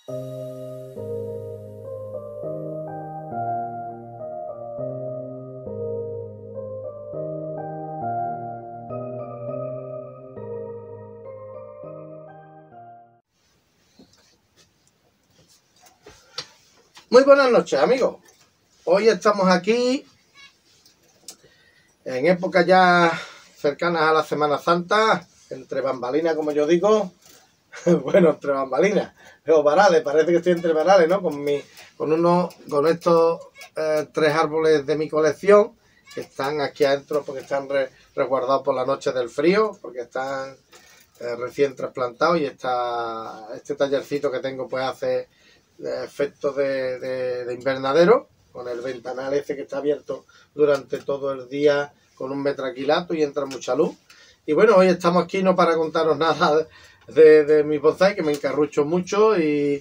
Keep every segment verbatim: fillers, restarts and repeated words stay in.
Muy buenas noches, amigos. Hoy estamos aquí en época ya cercanas a la Semana Santa, entre bambalinas, como yo digo. Bueno, entre bambalinas, pero varales, parece que estoy entre varales, ¿no? Con mi, con uno, con estos eh, tres árboles de mi colección que están aquí adentro porque están re, resguardados por la noche del frío, porque están eh, recién trasplantados, y está este tallercito que tengo pues hace efectos de, de, de invernadero, con el ventanal ese que está abierto durante todo el día con un metraquilato y entra mucha luz. Y bueno, hoy estamos aquí no para contaros nada de, de mis bonsai, que me encarrucho mucho, y,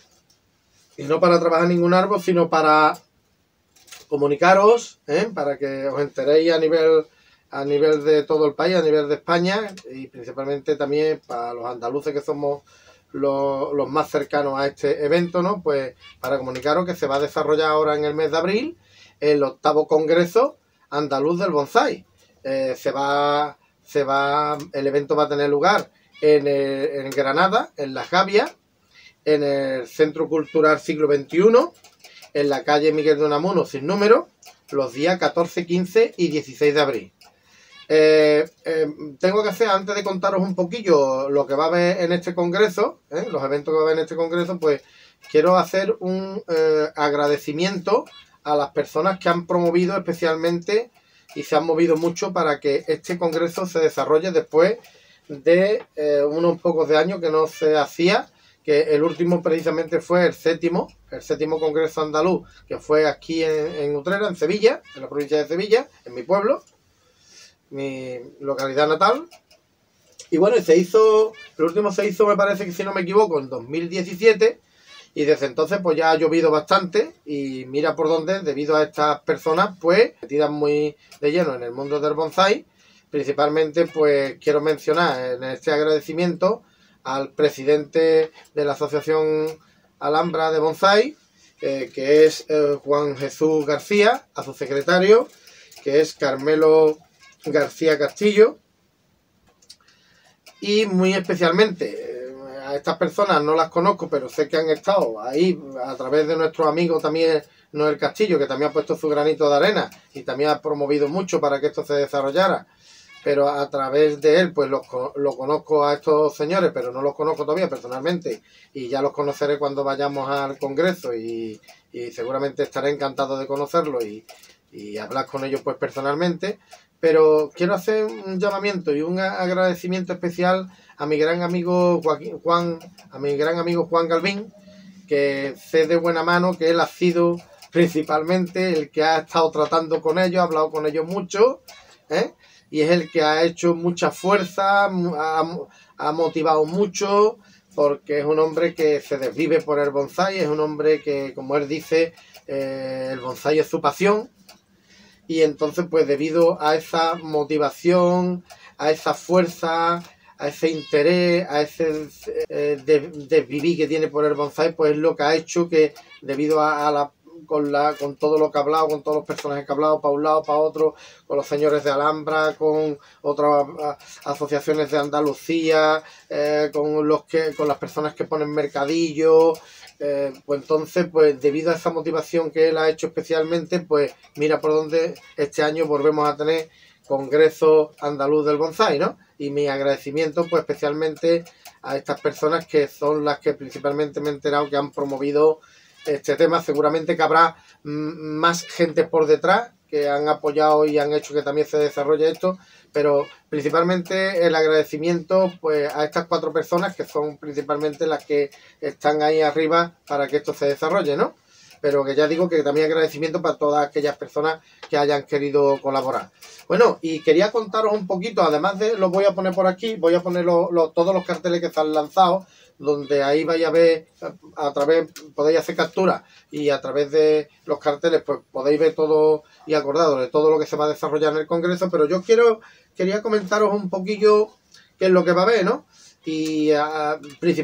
y no para trabajar ningún árbol, sino para comunicaros, ¿eh? Para que os enteréis a nivel a nivel de todo el país, a nivel de España, y principalmente también para los andaluces, que somos Los, los más cercanos a este evento, ¿no? Pues para comunicaros que se va a desarrollar ahora en el mes de abril el octavo Congreso Andaluz del Bonsai. Eh, se va, se va, el evento va a tener lugar en, en Granada, en La Gavia, en el Centro Cultural Siglo veintiuno, en la calle Miguel de Unamuno sin número, los días catorce, quince y dieciséis de abril. Eh, eh, tengo que hacer, antes de contaros un poquillo lo que va a haber en este congreso, ¿eh? los eventos que va a haber en este congreso, pues quiero hacer un eh, agradecimiento a las personas que han promovido especialmente y se han movido mucho para que este congreso se desarrolle después de eh, unos pocos de años que no se hacía, que el último precisamente fue el séptimo, el séptimo congreso andaluz, que fue aquí en, en Utrera, en Sevilla, en la provincia de Sevilla, en mi pueblo, mi localidad natal. Y bueno, se hizo, el último se hizo, me parece que si no me equivoco, en dos mil diecisiete, y desde entonces pues ya ha llovido bastante, y mira por dónde, debido a estas personas pues metidas muy de lleno en el mundo del bonsai. Principalmente pues quiero mencionar en este agradecimiento al presidente de la Asociación Alhambra de Bonsai, eh, que es eh, Juan Jesús García, a su secretario, que es Carmelo García Castillo, y muy especialmente eh, a estas personas no las conozco, pero sé que han estado ahí a través de nuestro amigo también Noel Castillo, que también ha puesto su granito de arena y también ha promovido mucho para que esto se desarrollara, pero a través de él pues lo, lo conozco a estos señores, pero no los conozco todavía personalmente, y ya los conoceré cuando vayamos al congreso, y, y seguramente estaré encantado de conocerlos y, y hablar con ellos pues personalmente. Pero quiero hacer un llamamiento y un agradecimiento especial a mi gran amigo Joaquín, Juan, a mi gran amigo Juan Galvín, que sé de buena mano que él ha sido principalmente el que ha estado tratando con ellos, ha hablado con ellos mucho, ¿eh? Y es el que ha hecho mucha fuerza, ha, ha motivado mucho, porque es un hombre que se desvive por el bonsai, es un hombre que, como él dice, eh, el bonsai es su pasión. Y entonces, pues debido a esa motivación, a esa fuerza, a ese interés, a ese eh, desvivir que tiene por el bonsai, pues es lo que ha hecho que, debido a, a la, con, la, con todo lo que ha hablado, con todos los personajes que ha hablado, para un lado, para otro, con los señores de Alhambra, con otras asociaciones de Andalucía, eh, con, los que, con las personas que ponen mercadillos. Eh, pues entonces, pues debido a esa motivación que él ha hecho especialmente, pues mira por dónde este año volvemos a tener Congreso Andaluz del Bonsai, ¿no? Y mi agradecimiento pues especialmente a estas personas, que son las que principalmente me he enterado que han promovido este tema. Seguramente que habrá más gente por detrás que han apoyado y han hecho que también se desarrolle esto, pero principalmente el agradecimiento pues a estas cuatro personas, que son principalmente las que están ahí arriba para que esto se desarrolle, ¿no? Pero que ya digo que también agradecimiento para todas aquellas personas que hayan querido colaborar. Bueno, y quería contaros un poquito, además de, los voy a poner por aquí, voy a poner lo, lo, todos los carteles que están lanzados, donde ahí vais a ver, a través, podéis hacer captura, y a través de los carteles pues podéis ver todo y acordaros de todo lo que se va a desarrollar en el Congreso. Pero yo quiero quería comentaros un poquito qué es lo que va a haber, ¿no? y a,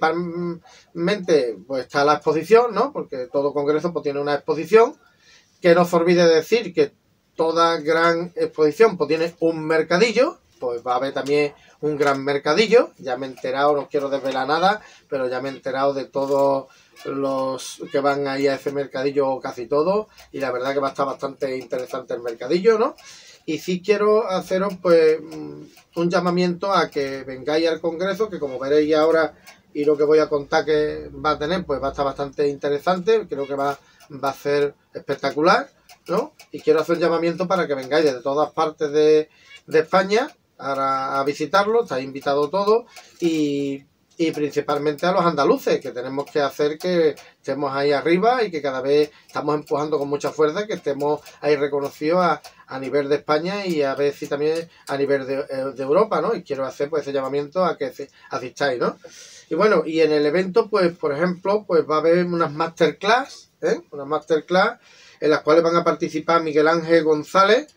principalmente pues está la exposición, ¿no? Porque todo congreso pues tiene una exposición, que no se olvide decir que toda gran exposición pues tiene un mercadillo, pues va a haber también un gran mercadillo. Ya me he enterado, no quiero desvelar nada, pero ya me he enterado de todos los que van ahí a ese mercadillo, casi todos, y la verdad que va a estar bastante interesante el mercadillo, ¿no? Y sí quiero haceros pues un llamamiento a que vengáis al congreso, que como veréis ahora y lo que voy a contar que va a tener, pues va a estar bastante interesante, creo que va, va a ser espectacular, ¿no? Y quiero hacer un llamamiento para que vengáis desde todas partes de, de España a, a visitarlo, estáis invitados todos, y, y principalmente a los andaluces, que tenemos que hacer que estemos ahí arriba y que cada vez estamos empujando con mucha fuerza, que estemos ahí reconocidos a, a nivel de España y a ver si también a nivel de, de Europa, ¿no? Y quiero hacer pues ese llamamiento a que asistáis, ¿no? Y bueno, y en el evento, pues por ejemplo, pues va a haber unas masterclass, ¿eh? Unas masterclass en las cuales van a participar Miguel Ángel González.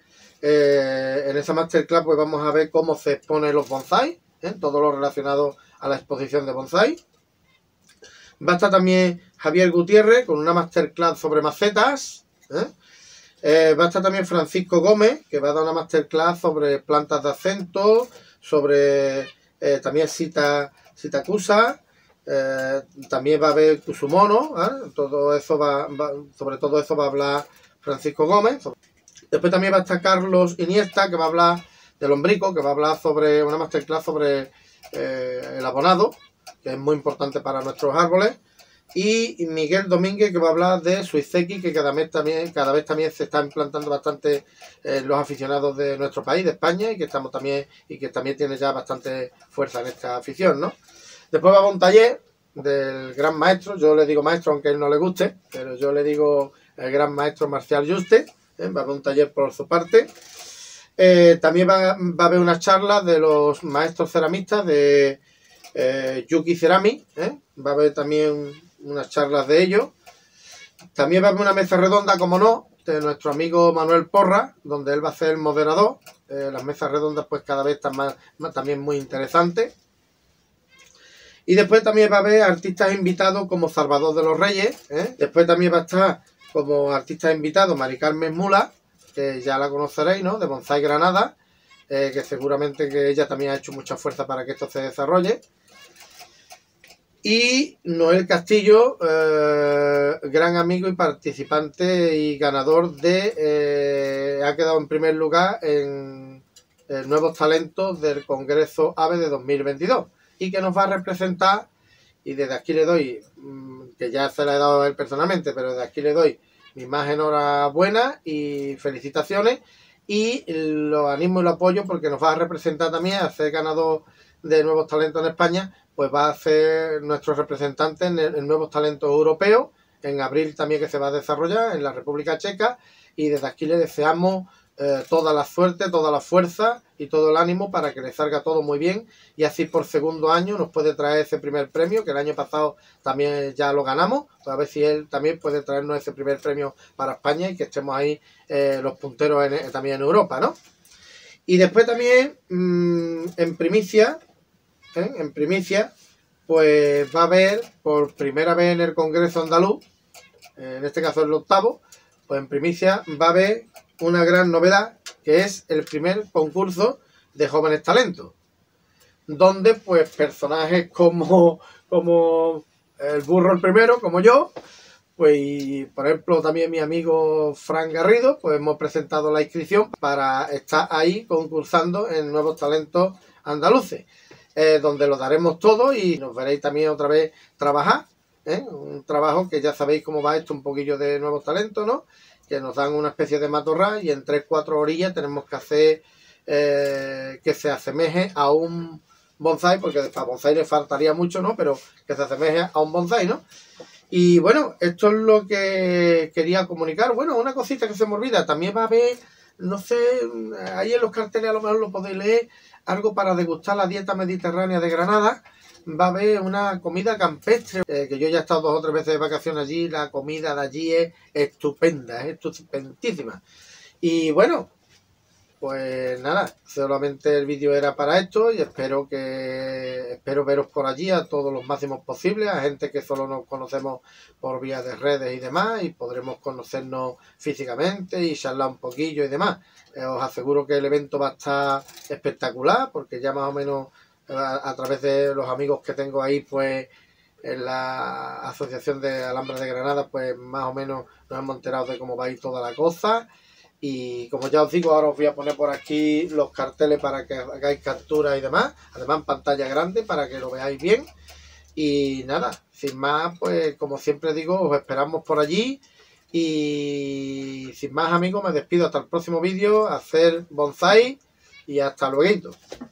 Eh, en esa masterclass pues vamos a ver cómo se exponen los bonsai, ¿eh? Todo lo relacionado a la exposición de bonsai. Va a estar también Javier Gutiérrez con una masterclass sobre macetas, ¿eh? Eh, va a estar también Francisco Gómez, que va a dar una masterclass sobre plantas de acento, sobre eh, también cita, citacusa, eh, también va a haber Kusumono, ¿eh? Todo eso va, va, sobre todo eso va a hablar Francisco Gómez. Después también va a estar Carlos Iniesta, que va a hablar del hombrico, que va a hablar sobre una masterclass sobre eh, el abonado, que es muy importante para nuestros árboles. Y Miguel Domínguez, que va a hablar de Suizeki, que cada vez también, cada vez también se está implantando bastante eh, los aficionados de nuestro país, de España, y que estamos también, y que también tiene ya bastante fuerza en esta afición, ¿no? Después va a haber un taller del gran maestro, yo le digo maestro aunque a él no le guste, pero yo le digo el gran maestro Marcial Juste, ¿eh? Va a haber un taller por su parte. Eh, también va, va a haber una charla de los maestros ceramistas de eh, Yuki Ceramic, ¿eh? Va a haber también unas charlas de ellos. También va a haber una mesa redonda, como no, de nuestro amigo Manuel Porra, donde él va a ser el moderador. Eh, las mesas redondas pues cada vez están más, más también muy interesantes. Y después también va a haber artistas invitados como Salvador de los Reyes, ¿eh? Después también va a estar como artista invitado Mari Carmen Mula, que ya la conoceréis, ¿no? De Bonsai Granada, eh, que seguramente que ella también ha hecho mucha fuerza para que esto se desarrolle. Y Noel Castillo, eh, gran amigo y participante y ganador de... Eh, ha quedado en primer lugar en eh, Nuevos Talentos del Congreso AVE de dos mil veintidós. Y que nos va a representar, y desde aquí le doy, que ya se la he dado a él personalmente, pero desde aquí le doy mi más enhorabuena y felicitaciones, y lo animo y lo apoyo porque nos va a representar también, a ser ganador de Nuevos Talentos en España, pues va a ser nuestro representante en, el, en Nuevos Talentos Europeos, en abril también, que se va a desarrollar en la República Checa, y desde aquí le deseamos eh, toda la suerte, toda la fuerza y todo el ánimo para que le salga todo muy bien, y así por segundo año nos puede traer ese primer premio, que el año pasado también ya lo ganamos, pues a ver si él también puede traernos ese primer premio para España y que estemos ahí eh, los punteros en, también en Europa, ¿no? Y después también mmm, en primicia, ¿eh? en primicia, pues va a haber por primera vez en el Congreso Andaluz, en este caso el octavo, pues en primicia va a haber una gran novedad, que es el primer concurso de jóvenes talentos, donde pues personajes como, como el burro el primero, como yo, pues y, por ejemplo también mi amigo Fran Garrido, pues hemos presentado la inscripción para estar ahí concursando en Nuevos Talentos Andaluces, eh, donde lo daremos todo y nos veréis también otra vez trabajar, ¿eh? Un trabajo que ya sabéis cómo va esto, un poquillo de Nuevos Talentos, ¿no? Que nos dan una especie de matorral y en tres cuatro orillas tenemos que hacer eh, que se asemeje a un bonsai, porque para bonsai le faltaría mucho, ¿no? Pero que se asemeje a un bonsai, ¿no? Y bueno, esto es lo que quería comunicar. Bueno, una cosita que se me olvida, también va a haber, no sé, ahí en los carteles a lo mejor lo podéis leer, algo para degustar la dieta mediterránea de Granada. Va a haber una comida campestre, eh, que yo ya he estado dos o tres veces de vacaciones allí, la comida de allí es estupenda, es estupendísima. Y bueno, pues nada, solamente el vídeo era para esto y espero que espero veros por allí a todos los máximos posibles, a gente que solo nos conocemos por vía de redes y demás, y podremos conocernos físicamente y charlar un poquillo y demás. Eh, os aseguro que el evento va a estar espectacular, porque ya más o menos a, a través de los amigos que tengo ahí, pues en la Asociación de Alhambra de Granada, pues más o menos nos hemos enterado de cómo va a ir toda la cosa. Y como ya os digo, ahora os voy a poner por aquí los carteles para que hagáis capturas y demás. Además en pantalla grande para que lo veáis bien. Y nada, sin más, pues como siempre digo, os esperamos por allí. Y sin más, amigos, me despido hasta el próximo vídeo. Hacer bonsai y hasta luego.